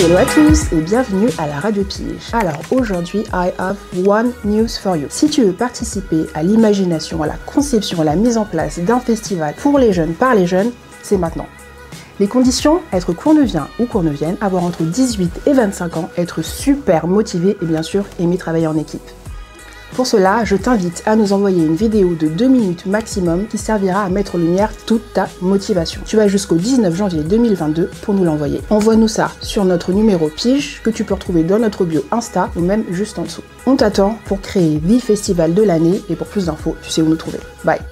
Hello à tous et bienvenue à la Radio Pige. Alors aujourd'hui, I have one news for you. Si tu veux participer à l'imagination, à la conception, à la mise en place d'un festival pour les jeunes, par les jeunes, c'est maintenant. Les conditions, être cournevien ou cournevienne, avoir entre 18 et 25 ans, être super motivé et bien sûr aimer travailler en équipe. Pour cela, je t'invite à nous envoyer une vidéo de 2 minutes maximum qui servira à mettre en lumière toute ta motivation. Tu as jusqu'au 19 janvier 2022 pour nous l'envoyer. Envoie-nous ça sur notre numéro Pige que tu peux retrouver dans notre bio Insta ou même juste en dessous. On t'attend pour créer The Festival de l'année et pour plus d'infos, tu sais où nous trouver. Bye!